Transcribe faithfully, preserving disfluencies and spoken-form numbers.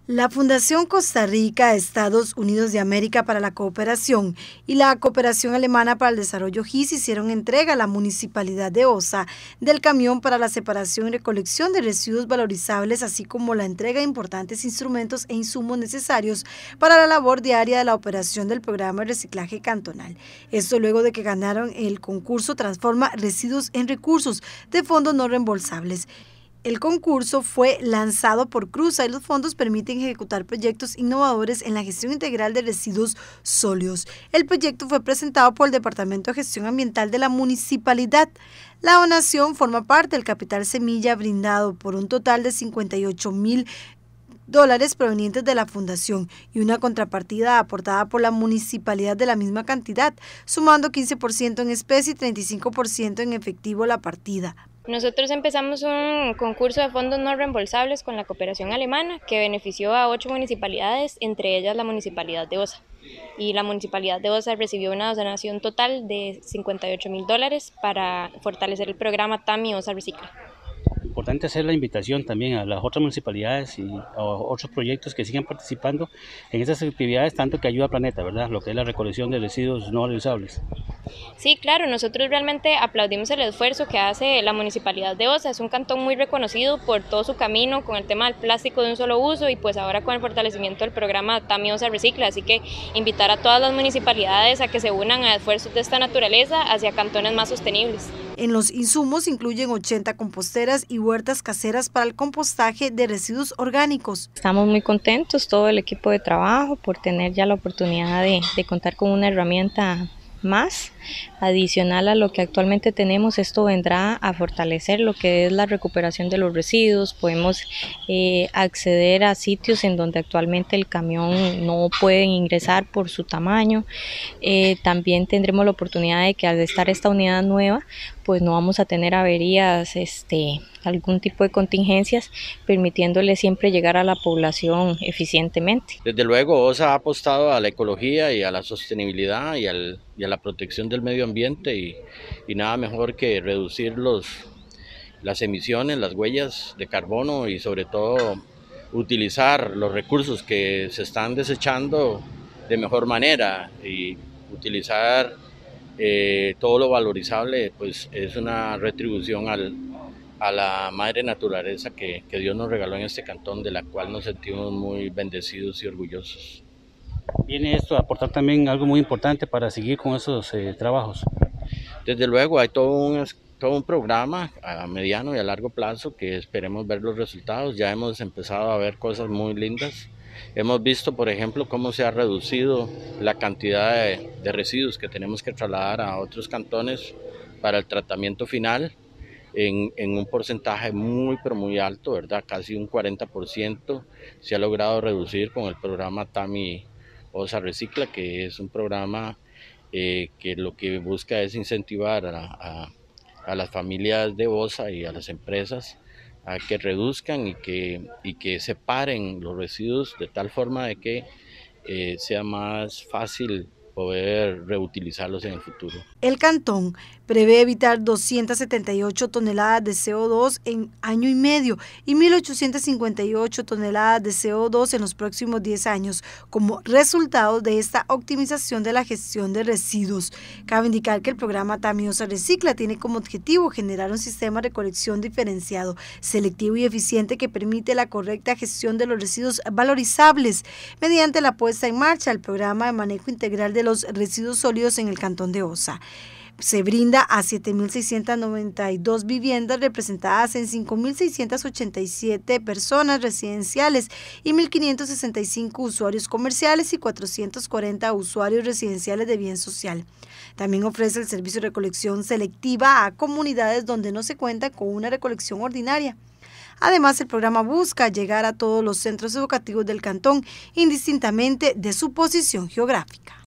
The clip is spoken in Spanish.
La Fundación Costa Rica, Estados Unidos de América para la Cooperación y la Cooperación Alemana para el Desarrollo G I S hicieron entrega a la Municipalidad de Osa del camión para la separación y recolección de residuos valorizables, así como la entrega de importantes instrumentos e insumos necesarios para la labor diaria de la operación del programa de reciclaje cantonal. Esto luego de que ganaron el concurso Transforma Residuos en Recursos de fondos no reembolsables. El concurso fue lanzado por Cruza y los fondos permiten ejecutar proyectos innovadores en la gestión integral de residuos sólidos. El proyecto fue presentado por el Departamento de Gestión Ambiental de la Municipalidad. La donación forma parte del capital semilla brindado por un total de cincuenta y ocho mil dólares provenientes de la fundación y una contrapartida aportada por la municipalidad de la misma cantidad, sumando quince por ciento en especie y treinta y cinco por ciento en efectivo la partida. Nosotros empezamos un concurso de fondos no reembolsables con la cooperación alemana que benefició a ocho municipalidades, entre ellas la municipalidad de Osa. Y la municipalidad de Osa recibió una donación total de cincuenta y ocho mil dólares para fortalecer el programa TAMI Osa Recicla. Importante hacer la invitación también a las otras municipalidades y a otros proyectos que sigan participando en estas actividades, tanto que ayuda al planeta, ¿verdad? Lo que es la recolección de residuos no reutilizables. Sí, claro, nosotros realmente aplaudimos el esfuerzo que hace la municipalidad de Osa. Es un cantón muy reconocido por todo su camino con el tema del plástico de un solo uso y pues ahora con el fortalecimiento del programa TAMI Osa Recicla. Así que invitar a todas las municipalidades a que se unan a esfuerzos de esta naturaleza hacia cantones más sostenibles. En los insumos incluyen ochenta composteras y huertas caseras para el compostaje de residuos orgánicos. Estamos muy contentos, todo el equipo de trabajo, por tener ya la oportunidad de, de contar con una herramienta más adicional a lo que actualmente tenemos. Esto vendrá a fortalecer lo que es la recuperación de los residuos. Podemos eh, acceder a sitios en donde actualmente el camión no puede ingresar por su tamaño. Eh, también tendremos la oportunidad de que al estar esta unidad nueva, pues no vamos a tener averías, este, algún tipo de contingencias, permitiéndole siempre llegar a la población eficientemente. Desde luego, Osa ha apostado a la ecología y a la sostenibilidad y, al, y a la protección del medio ambiente y, y nada mejor que reducir los, las emisiones, las huellas de carbono y sobre todo utilizar los recursos que se están desechando de mejor manera y utilizar eh, todo lo valorizable, pues es una retribución al, a la madre naturaleza que, que Dios nos regaló en este cantón, de la cual nos sentimos muy bendecidos y orgullosos. Viene esto a aportar también algo muy importante para seguir con esos eh, trabajos. Desde luego hay todo un, todo un programa a mediano y a largo plazo que esperemos ver los resultados. Ya hemos empezado a ver cosas muy lindas. Hemos visto, por ejemplo, cómo se ha reducido la cantidad de, de residuos que tenemos que trasladar a otros cantones para el tratamiento final en, en un porcentaje muy, pero muy alto, ¿verdad? Casi un cuarenta por ciento se ha logrado reducir con el programa TAMI Osa Recicla, que es un programa eh, que lo que busca es incentivar a, a, a las familias de Osa y a las empresas a que reduzcan y que, y que separen los residuos de tal forma de que eh, sea más fácil poder reutilizarlos en el futuro. El cantón prevé evitar doscientas setenta y ocho toneladas de C O dos en año y medio y mil ochocientas cincuenta y ocho toneladas de C O dos en los próximos diez años como resultado de esta optimización de la gestión de residuos. Cabe indicar que el programa TAMI Osa Recicla tiene como objetivo generar un sistema de recolección diferenciado, selectivo y eficiente que permite la correcta gestión de los residuos valorizables mediante la puesta en marcha del programa de manejo integral de los residuos sólidos en el cantón de Osa. Se brinda a siete mil seiscientas noventa y dos viviendas representadas en cinco mil seiscientas ochenta y siete personas residenciales y mil quinientos sesenta y cinco usuarios comerciales y cuatrocientos cuarenta usuarios residenciales de bien social. También ofrece el servicio de recolección selectiva a comunidades donde no se cuenta con una recolección ordinaria. Además, el programa busca llegar a todos los centros educativos del cantón, indistintamente de su posición geográfica.